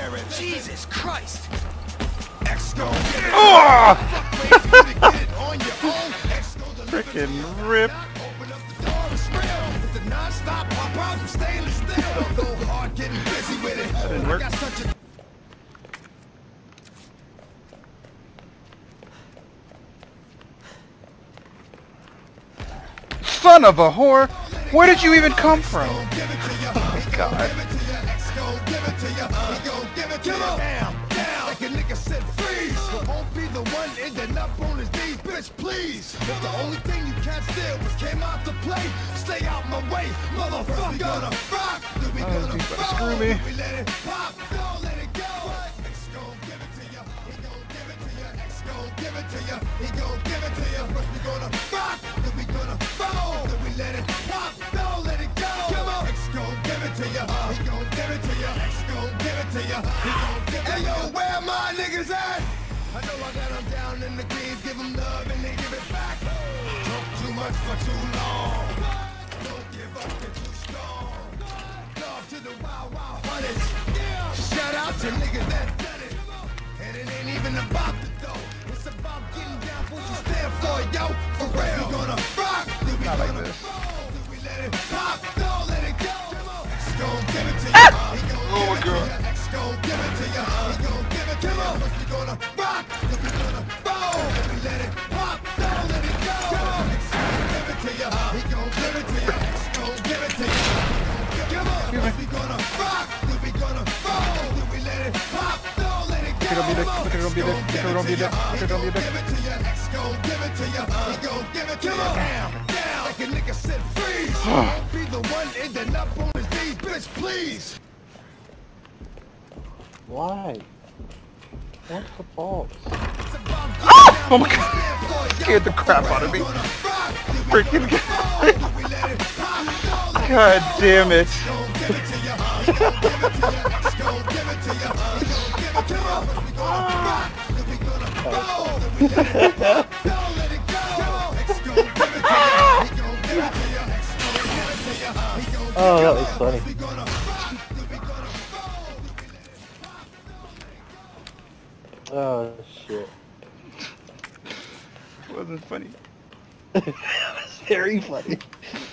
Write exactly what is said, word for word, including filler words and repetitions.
Jesus Christ! Oh! Freaking rip. That didn't work. Son of a whore! Where did you even come from? Oh my god. Like a nigga said freeze. Won't be the one ending up on his knees, bitch, please. If the only thing you can't steal was came out to play, stay out my way, motherfucker. We gonna rock, then we gonna screw me. We let it pop, don't let it go. X gon' give it to you, he gon' give it to you. X gon' give it to you, he gon' give it to you. First we gonna rock, then we gonna roll, then we let it pop, don't let it go. Come on, X gon' give it to you, he gon' give it to you. X gon' give it to you, he gon' give it to you. Hey yo, where my niggas at? I know I got them down in the greens, give them love and they give it back. Talk too much for too long. Don't give up, you're too strong. Love to the wild, wild hunters. Shout out to niggas that done it. And it ain't even about the dough. It's about getting down for what you stand for, yo. For real. We gonna rock, then we gonna roll, then we let it pop, don't let it go. X gon' give it to you. He gon' Oh my god. X gon' give it to you. He gon' give it to you. First we gonna rock, then we gonna roll, then we let it pop, don't let it go. X gon' give it to you. He gon' give it to you. X gon' give it to you. Come on, first we gonna rock, then we gonna roll, then we let it pop, don't let it go. Look at him, look at him, look at him, look at him, look at him, look at him. X gon' give it to you. He gon' give it to you. Down, down, like a nigga said freeze. Won't be the one ending up on his knees, bitch, please. Why? What's the fault? Ah! Oh my god! Scared the crap out of me. Freaking god. God damn it. Oh, that was funny. Oh shit. It wasn't funny. It was very funny.